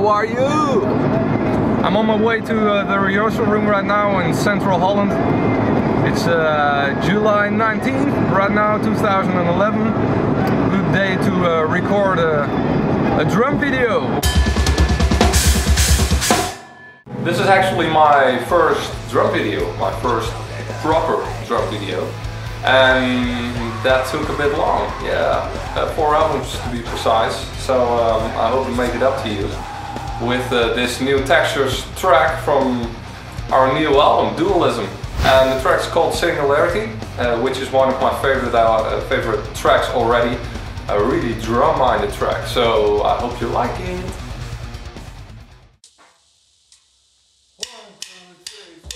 how are you? I'm on my way to the rehearsal room right now in Central Holland. It's July 19th, right now, 2011. Good day to record a drum video. This is actually my first drum video, my first proper drum video. And that took a bit long, yeah, 4 albums to be precise. So I hope to make it up to you with this new Textures track from our new album, Dualism. And the track's called Singularity, which is one of my favorite tracks already. A really drum-minded track, so I hope you like it. 1, 2, 3, 4.